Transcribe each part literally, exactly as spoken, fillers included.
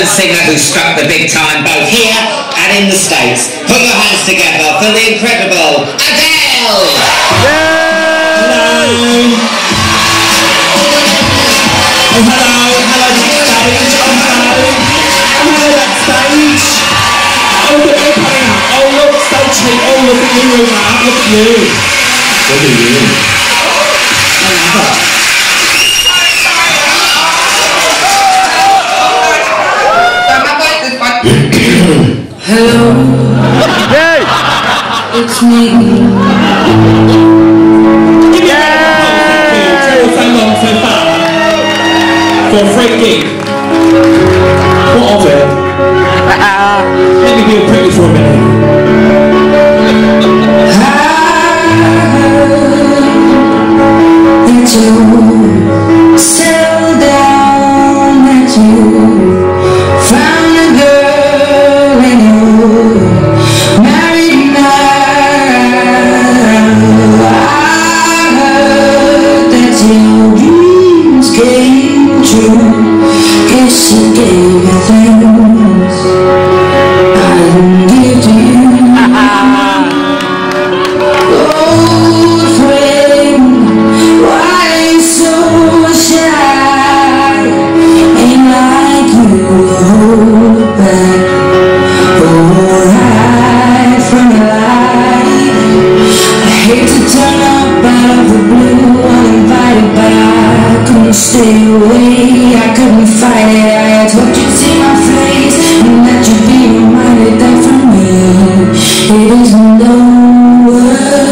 a singer who struck the big time both here and in the States. Put your hands together for the incredible Adele! Hello! Oh, hello, hello backstage, oh hello, oh hello backstage. Oh look, they're coming out, oh look, stage sheet, oh look at you, Uma, look at you. Look at you. Another. Hello, Hey! it's me. Give me a round of applause, thank you. So long, so far. For a free gig. What of it? Let me be a pretty for a minute. That you settled down, that you found a girl and you're married now. I heard that your dreams came true. Guess you gave me things I didn't give to you. Old friend, why so shy? Ain't like you to hold back or hide from the light. I hate to turn up out of the blue uninvited, but I couldn't stay away. I couldn't fight it. I hoped you'd see my face and that you'd be reminded that for me it isn't over.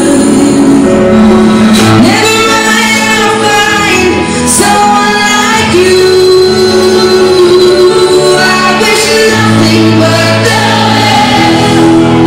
Never mind, I'll find someone like you. I wish nothing but the best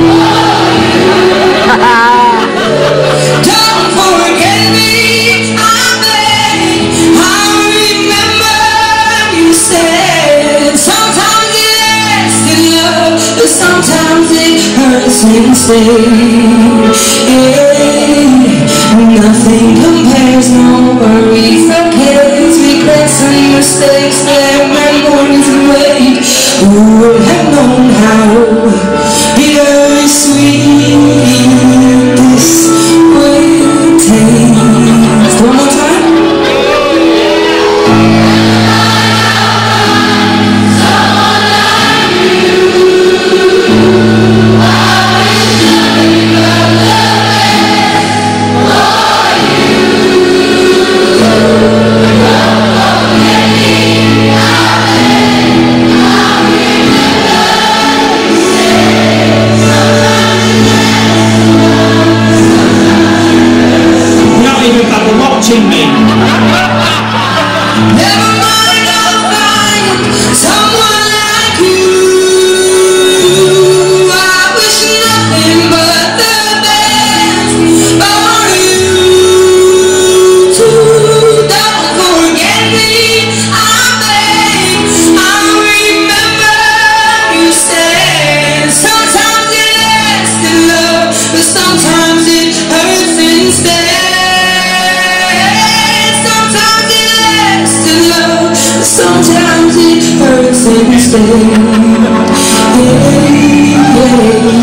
for you. Don't forget me, I beg. I remember you said sometimes it lasts in love, but sometimes it hurts instead. Yeah. Nothing compares, no worries, no cares, regrets and mistakes, their memories away. Who would have known how bittersweet this would taste? One more time. Not even fucking watching me. Never mind, I'll find someone like you. I wish nothing but the best for you too. Don't forget me, I beg. I remember you said sometimes it lasts in love, but sometimes it hurts instead. Sometimes it lasts in love, but sometimes it hurts instead. Yeah, yeah.